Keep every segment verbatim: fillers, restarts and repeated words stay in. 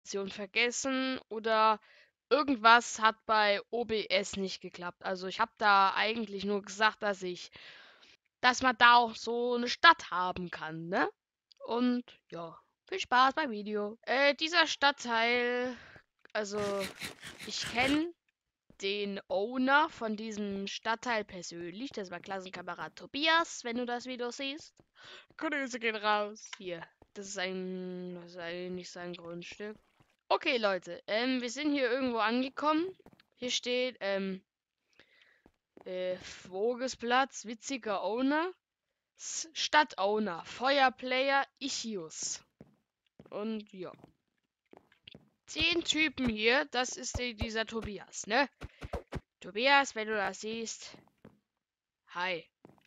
Option vergessen oder irgendwas hat bei O B S nicht geklappt. Also ich habe da eigentlich nur gesagt, dass ich, dass man da auch so eine Stadt haben kann, ne? Und ja, viel Spaß beim Video. Äh, dieser Stadtteil, also ich kenne den Owner von diesem Stadtteil persönlich. Das war Klassenkamerad Tobias, wenn du das Video siehst. Grüße gehen raus. Hier, das ist ein, das ist eigentlich sein Grundstück. Okay, Leute, ähm, wir sind hier irgendwo angekommen. Hier steht, ähm, äh, Vogesplatz, witziger Owner, S- Stadtowner, Feuerplayer, Ichius. Und ja. Zehn Typen hier, das ist die, dieser Tobias, ne? Tobias, wenn du das siehst, hi.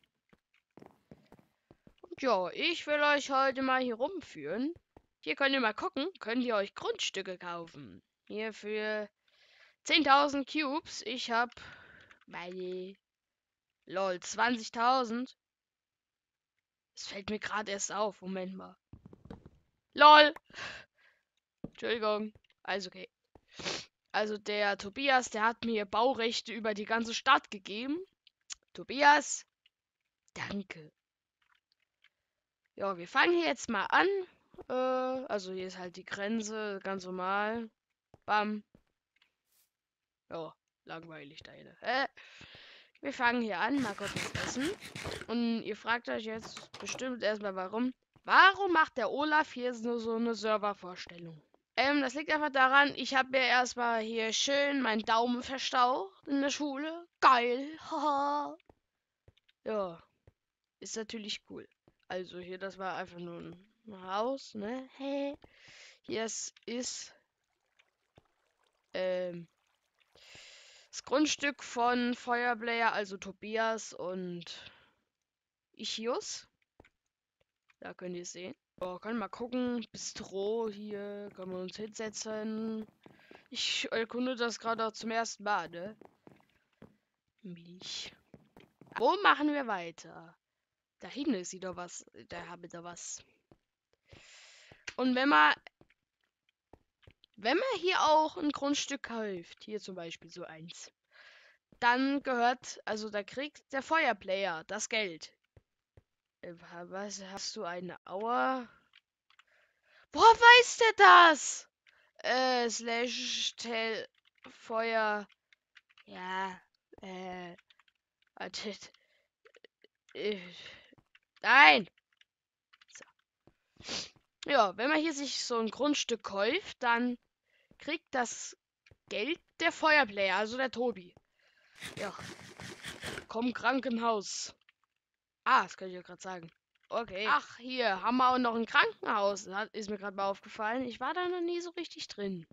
Und ja, ich will euch heute mal hier rumführen. Hier könnt ihr mal gucken, könnt ihr euch Grundstücke kaufen. Hier für zehntausend Cubes. Ich hab meine, lol, zwanzigtausend. Das fällt mir gerade erst auf. Moment mal. Lol. Entschuldigung. Also okay. Also der Tobias, der hat mir Baurechte über die ganze Stadt gegeben. Tobias, danke. Ja, wir fangen hier jetzt mal an. Äh, also hier ist halt die Grenze, ganz normal. Bam. Ja, langweilig da hier. Äh, wir fangen hier an, mal kurz was essen. Und ihr fragt euch jetzt bestimmt erstmal warum. Warum macht der Olaf hier nur so eine Servervorstellung? Ähm, das liegt einfach daran, ich habe mir erstmal hier schön meinen Daumen verstaucht in der Schule. Geil. Haha. Ja, ist natürlich cool. Also hier, das war einfach nur ein Haus, ne? Hä? Hier ist, ist ähm, das Grundstück von Feuerblayer, also Tobias und Ichius. Da könnt ihr es sehen. Oh, können mal gucken. Bistro hier. Können wir uns hinsetzen. Ich erkunde das gerade auch zum ersten Mal, ne? Milch. Wo machen wir weiter? Da hinten ist wieder was. Da haben wir da was. Und wenn man, wenn man hier auch ein Grundstück kauft, hier zum Beispiel so eins, dann gehört, also da kriegt der Feuerplayer das Geld. Äh, Was hast du eine Auer? Woher weiß der das? Äh, slash Tel Feuer. Ja, äh, wartet. Äh, nein! Ja, wenn man hier sich so ein Grundstück kauft, dann kriegt das Geld der Feuerplayer, also der Tobi. Ja, komm Krankenhaus. Ah, das kann ich ja gerade sagen. Okay. Ach, hier haben wir auch noch ein Krankenhaus. Das ist mir gerade mal aufgefallen. Ich war da noch nie so richtig drin.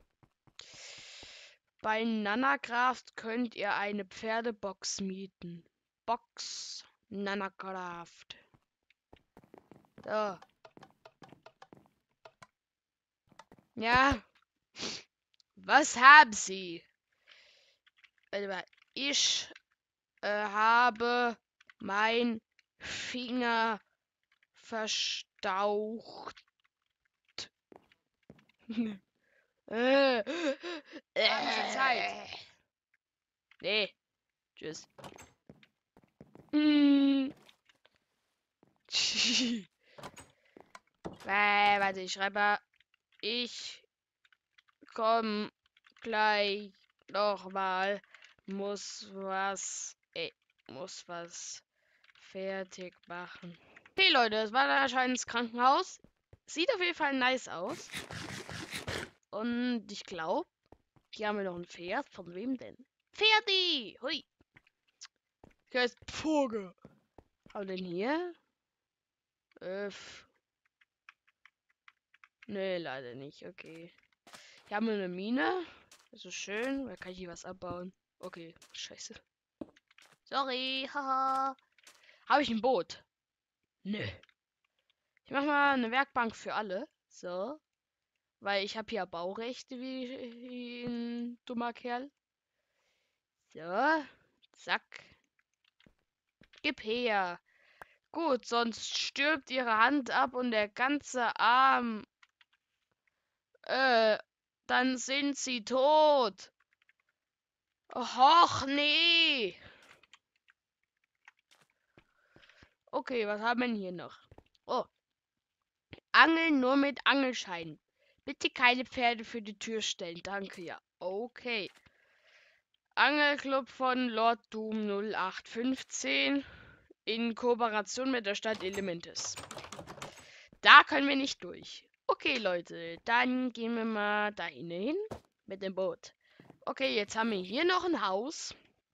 Bei Nanakraft könnt ihr eine Pferdebox mieten. Box Nanakraft. So. Ja. Was haben Sie? Warte mal. Ich äh, habe mein Finger verstaucht. äh, Haben Sie Zeit? Nee. Tschüss. Hm. äh, warte, ich schreibe mal. Ich komm gleich nochmal. Muss was. Ey, muss was fertig machen. Okay, Leute, das war dann anscheinend das Krankenhaus. Sieht auf jeden Fall nice aus. Und ich glaube, hier haben wir noch ein Pferd. Von wem denn? Pferdi! Hui! Hier ist Vogel. Haben wir denn hier? Äh, nee, leider nicht. Okay. Hier haben wir eine Mine. Das ist schön. Da kann ich hier was abbauen. Okay, scheiße. Sorry, haha. Habe ich ein Boot? Nö. Ich mach mal eine Werkbank für alle. So. Weil ich habe hier Baurechte wie, wie ein dummer Kerl. So. Zack. Gib her. Gut, sonst stirbt ihre Hand ab und der ganze Arm. Äh. dann sind sie tot. Och, nee. Okay, was haben wir denn hier noch? Oh, Angeln nur mit Angelschein. Bitte keine Pferde für die Tür stellen. Danke, ja. Okay. Angelclub von Lord Doom null acht fünfzehn in Kooperation mit der Stadt Elementes. Da können wir nicht durch. Okay, Leute, dann gehen wir mal da hin mit dem Boot. Okay, jetzt haben wir hier noch ein Haus.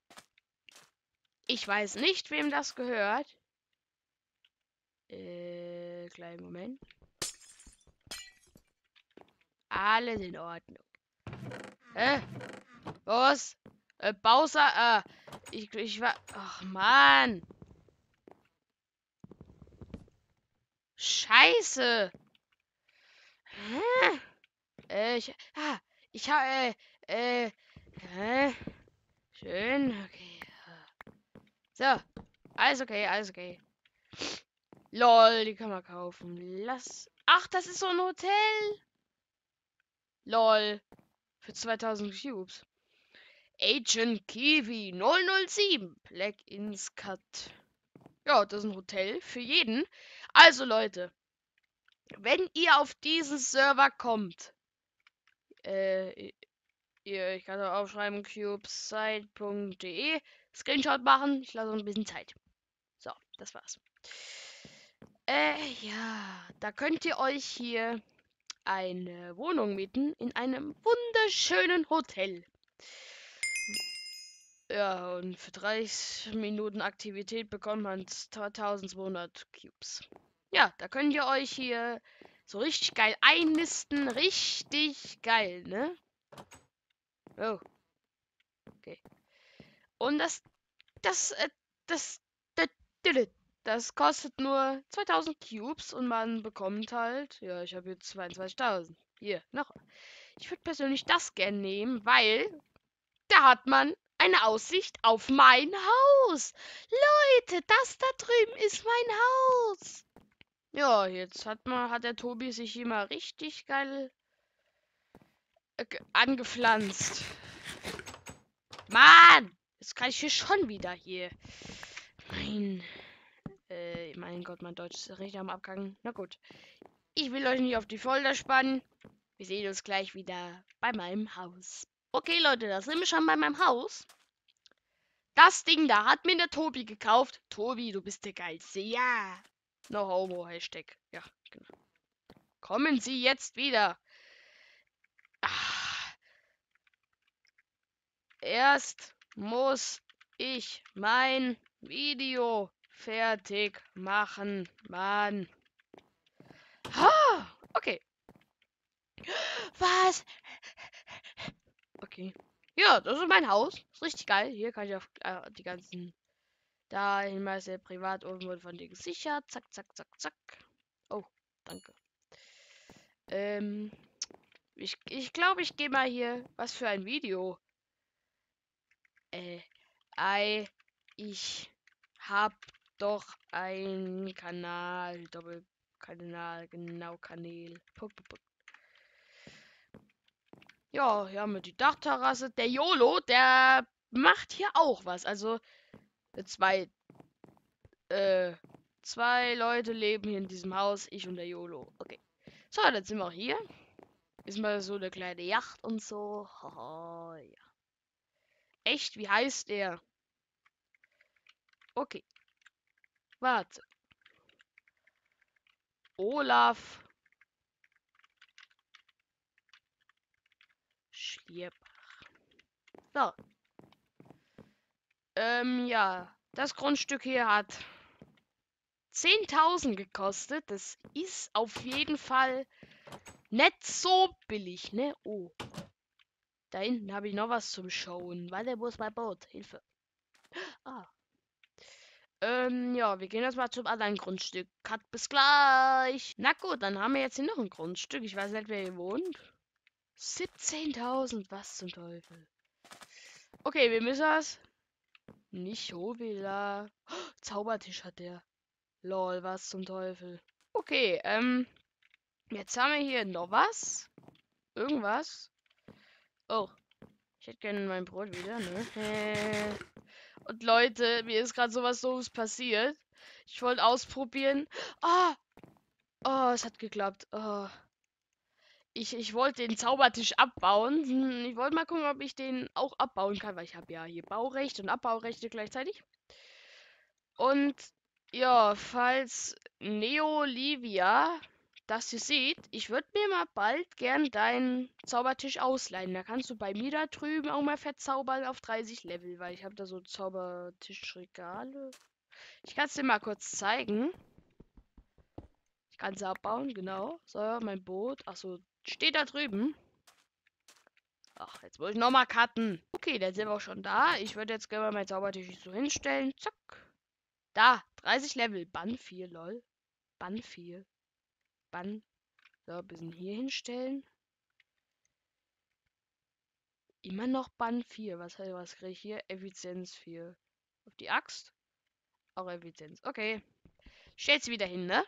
Ich weiß nicht, wem das gehört. Äh, kleinen Moment. Alles in Ordnung. Hä? Was? Äh, Bowser, äh, ich, ich war... Ach, Mann. Scheiße. Hä? Äh, ich... Ah, ich hab, äh, äh, hä? Schön, okay. So, alles okay, alles okay. Lol, die kann man kaufen. Lass... Ach, das ist so ein Hotel. Lol. Für zweitausend Cubes. Agent Kiwi null null sieben. Black Ins Cut. Ja, das ist ein Hotel für jeden. Also, Leute. Wenn ihr auf diesen Server kommt. Äh, ihr, ich kann auch aufschreiben, cubesite punkt de. Screenshot machen. Ich lasse uns ein bisschen Zeit. So, das war's. Äh, ja. Da könnt ihr euch hier eine Wohnung mieten in einem wunderschönen Hotel. Ja, und für dreißig Minuten Aktivität bekommt man zwölfhundert Cubes. Ja, da könnt ihr euch hier so richtig geil einnisten. Richtig geil, ne? Oh. Okay. Und das, das, äh, das, das, das, das kostet nur zweitausend Cubes und man bekommt halt, ja, ich habe jetzt zweiundzwanzigtausend. Hier, noch. Ich würde persönlich das gerne nehmen, weil da hat man eine Aussicht auf mein Haus. Leute, das da drüben ist mein Haus. Ja, jetzt hat man, hat der Tobi sich hier mal richtig geil äh, angepflanzt. Mann, jetzt kann ich hier schon wieder hier. Mein, äh, mein Gott, mein Deutsch ist richtig am Abgang. Na gut, ich will euch nicht auf die Folter spannen. Wir sehen uns gleich wieder bei meinem Haus. Okay, Leute, da sind wir schon bei meinem Haus. Das Ding da hat mir der Tobi gekauft. Tobi, du bist der Geilste. Ja. No homo, Hashtag. Ja, genau. Kommen Sie jetzt wieder. Ah. Erst muss ich mein Video fertig machen. Mann. Ah, okay. Was? Okay. Ja, das ist mein Haus. Ist richtig geil. Hier kann ich auch äh, die ganzen... Da Hinweise privat oben wurde von dir gesichert. Zack, zack, zack, zack. Oh, danke. Ähm, ich ich, glaube, ich gehe mal hier. Was für ein Video? Äh, ei, ich hab doch einen Kanal. Doppelkanal, genau, Kanal. Punkt, Punkt, Punkt. Ja, hier haben wir die Dachterrasse. Der YOLO, der macht hier auch was. Also, zwei, äh, zwei Leute leben hier in diesem Haus. Ich und der YOLO. Okay. So, dann sind wir auch hier. Ist mal so eine kleine Yacht und so. Haha, ja. Echt? Wie heißt der? Okay. Warte. Olaf Schlierbach. So. Ähm, ja. Das Grundstück hier hat zehntausend gekostet. Das ist auf jeden Fall nicht so billig, ne? Oh. Da hinten habe ich noch was zum Schauen. Warte, wo ist mein Boot? Hilfe. Ah. Ähm, ja, wir gehen jetzt mal zum anderen Grundstück. Cut, bis gleich. Na gut, dann haben wir jetzt hier noch ein Grundstück. Ich weiß nicht, wer hier wohnt. siebzehntausend, was zum Teufel. Okay, wir müssen das. Nicht Hobila. Oh, Zaubertisch hat der. Lol, was zum Teufel. Okay, ähm. Jetzt haben wir hier noch was. Irgendwas. Oh, ich hätte gerne mein Brot wieder, ne? Äh. Und Leute, mir ist gerade sowas Doofes passiert. Ich wollte ausprobieren. Ah! Oh, es hat geklappt. Oh. Ich, ich wollte den Zaubertisch abbauen. Hm, Ich wollte mal gucken, ob ich den auch abbauen kann, weil ich habe ja hier Baurecht und Abbaurechte gleichzeitig. Und ja, falls Neolivia das hier sieht, ich würde mir mal bald gern deinen Zaubertisch ausleihen. Da kannst du bei mir da drüben auch mal verzaubern auf dreißig Level, weil ich habe da so Zaubertischregale. Ich kann es dir mal kurz zeigen. Ich kann es abbauen, genau. So, mein Boot. Achso, steht da drüben. Ach, jetzt muss ich nochmal cutten. Okay, dann sind wir auch schon da. Ich würde jetzt gerne mal meinen Zaubertisch so hinstellen. Zack. Da, dreißig Level. Bann vier, lol. Bann vier. Bann. So, ein bisschen hier hinstellen. Immer noch Bann vier. Was, was kriege ich hier? Effizienz vier. Auf die Axt. Auch Effizienz. Okay. Stell's wieder hin, ne?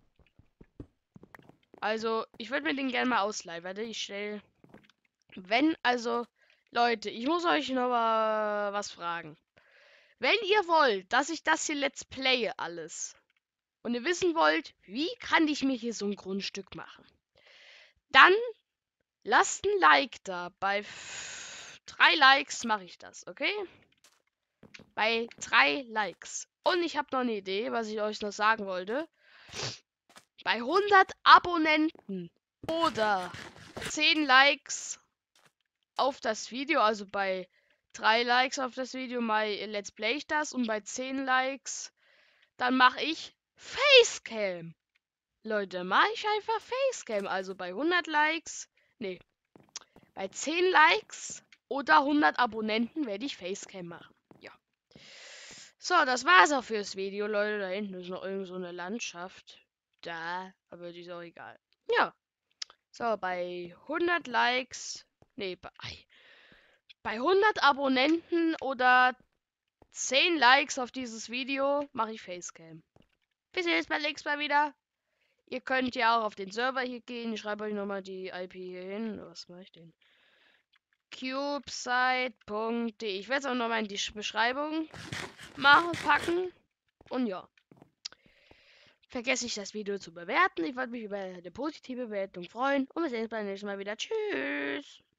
Also, ich würde mir den gerne mal ausleihen. Warte, ich stelle. Wenn, also, Leute, ich muss euch noch mal was fragen. Wenn ihr wollt, dass ich das hier Let's Playe alles und ihr wissen wollt, wie kann ich mir hier so ein Grundstück machen, dann lasst ein Like da. Bei f- drei Likes mache ich das, okay? Bei drei Likes. Und ich habe noch eine Idee, was ich euch noch sagen wollte. Bei hundert Abonnenten oder zehn Likes auf das Video, also bei drei Likes auf das Video, mal Let's Play ich das und bei zehn Likes, dann mache ich Facecam. Leute, mache ich einfach Facecam. Also bei hundert Likes, nee, bei zehn Likes oder hundert Abonnenten werde ich Facecam machen. Ja. So, das war's auch fürs Video, Leute. Da hinten ist noch irgend so eine Landschaft. Da, aber die ist auch egal. Ja. So, bei hundert Likes, nee, bei, bei hundert Abonnenten oder zehn Likes auf dieses Video mache ich Facecam. Bis jetzt beim nächsten Mal wieder. Ihr könnt ja auch auf den Server hier gehen. Ich schreibe euch nochmal die I P hier hin. Was mache ich denn? cubesite punkt de. Ich werde es auch nochmal in die Beschreibung machen, packen. Und ja. Vergesse ich das Video zu bewerten. Ich würde mich über eine positive Bewertung freuen. Und wir sehen uns beim nächsten Mal wieder. Tschüss.